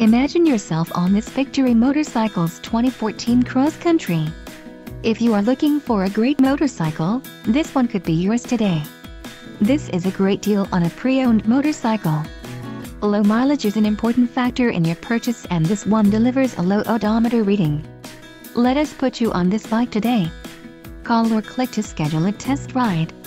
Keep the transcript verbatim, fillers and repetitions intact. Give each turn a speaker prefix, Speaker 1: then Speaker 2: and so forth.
Speaker 1: Imagine yourself on this Victory Motorcycles twenty fourteen Cross Country. If you are looking for a great motorcycle, this one could be yours today. This is a great deal on a pre-owned motorcycle. Low mileage is an important factor in your purchase, and this one delivers a low odometer reading. Let us put you on this bike today. Call or click to schedule a test ride.